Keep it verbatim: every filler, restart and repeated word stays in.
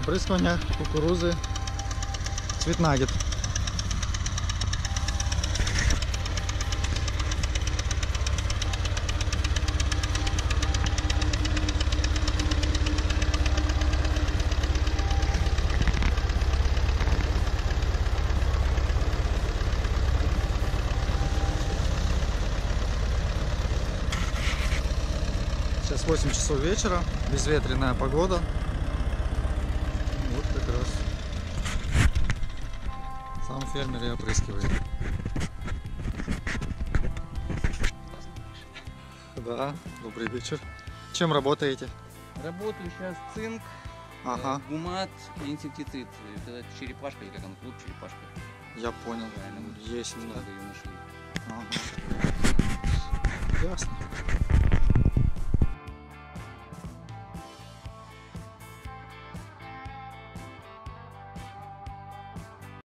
оприскування кукурузи Світнагід. Сейчас восемь часов вечера, безветренная погода. Вот как раз сам фермер и опрыскивает. Да, добрый вечер. Чем работаете? Работаю сейчас цинк, Ага, э, гумат и инсектицид. Это черепашка, или как он, клуб черепашка. я понял. Правильно, вот Есть. много ее нашли. Ага.